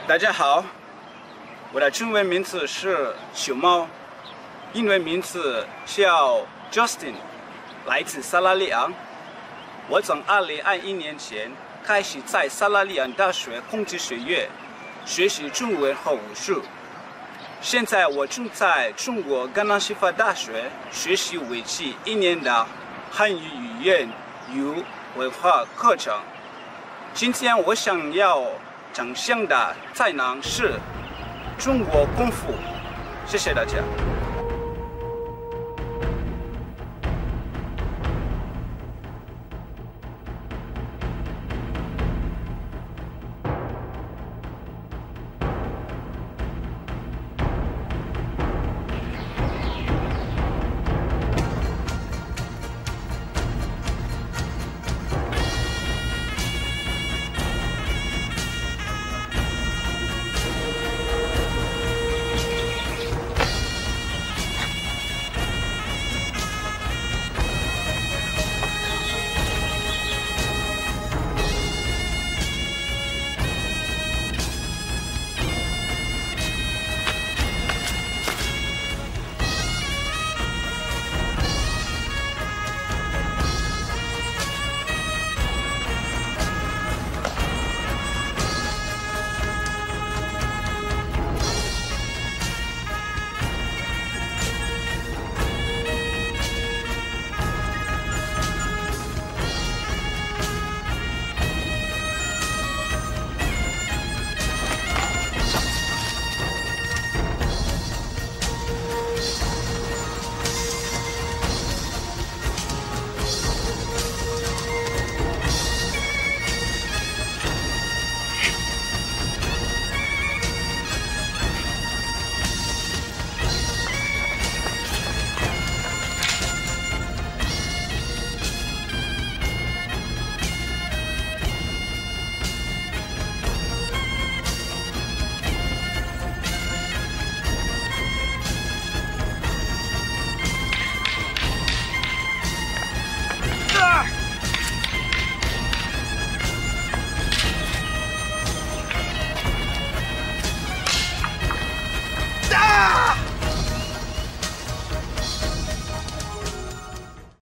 大家好，我的中文名字是小猫，英文名字叫 Justin， 来自萨拉利昂。我从2021年前开始在萨拉利昂大学孔子学院学习中文和武术。现在我正在中国江南师范大学学习为期1年的汉语语言与文化课程。今天我想要展现的才能是中国功夫。谢谢大家。